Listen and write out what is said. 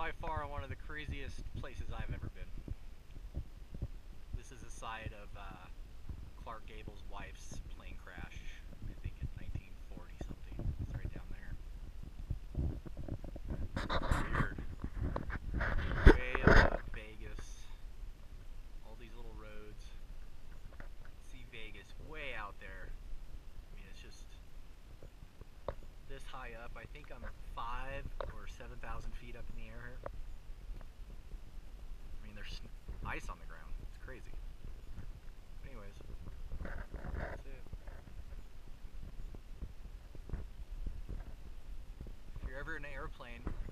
by far one of the craziest places I've ever been. This is the site of Clark Gable's wife's plane crash, I think in 1940 something. It's right down there. Weird. Way above Vegas. All these little roads. See Vegas way out there. I mean, it's just this high up. I think I'm 5,000 or 7,000 feet up in the air here. I mean, there's ice on the ground. It's crazy. Anyways, that's it. If you're ever in an airplane